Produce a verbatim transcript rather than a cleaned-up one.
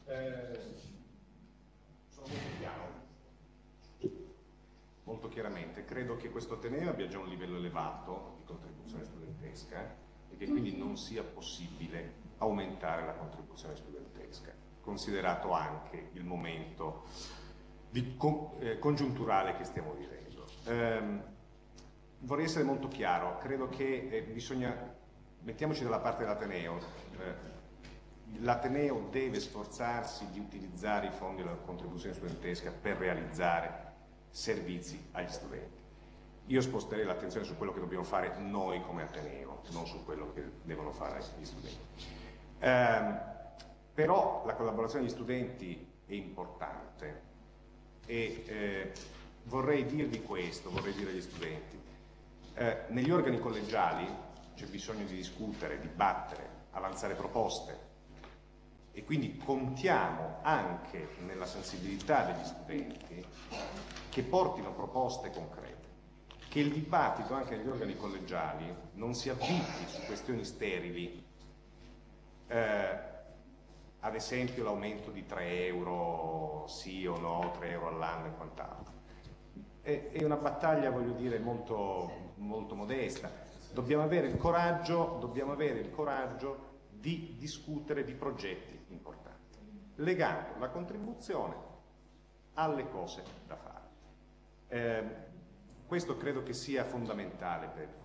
Eh, sono molto chiaro. Molto chiaramente, credo che questo Ateneo abbia già un livello elevato di contribuzione studentesca e che quindi non sia possibile aumentare la contribuzione studentesca, considerato anche il momento di con, eh, congiunturale che stiamo vivendo. Ehm, vorrei essere molto chiaro, credo che eh, bisogna, mettiamoci dalla parte dell'Ateneo, eh, l'Ateneo deve sforzarsi di utilizzare i fondi della contribuzione studentesca per realizzare servizi agli studenti. Io sposterei l'attenzione su quello che dobbiamo fare noi come Ateneo, non su quello che devono fare gli studenti. Eh, però la collaborazione degli studenti è importante e eh, vorrei dirvi questo, vorrei dire agli studenti. Eh, negli organi collegiali c'è bisogno di discutere, dibattere, avanzare proposte e quindi contiamo anche nella sensibilità degli studenti che portino proposte concrete, che il dibattito anche negli organi collegiali non si avviti su questioni sterili, eh, ad esempio l'aumento di tre euro sì o no, tre euro all'anno e quant'altro. È, è una battaglia, voglio dire, molto, molto modesta. Dobbiamo avere il coraggio, dobbiamo avere il coraggio di discutere di progetti importanti, legando la contribuzione alle cose da fare. Eh, questo credo che sia fondamentale per